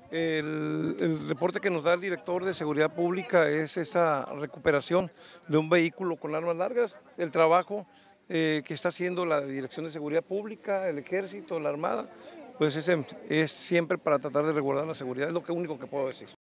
El reporte que nos da el director de Seguridad Pública es esa recuperación de un vehículo con armas largas, el trabajo que está haciendo la Dirección de Seguridad Pública, el Ejército, la Armada, pues es siempre para tratar de resguardar la seguridad, es lo único que puedo decir.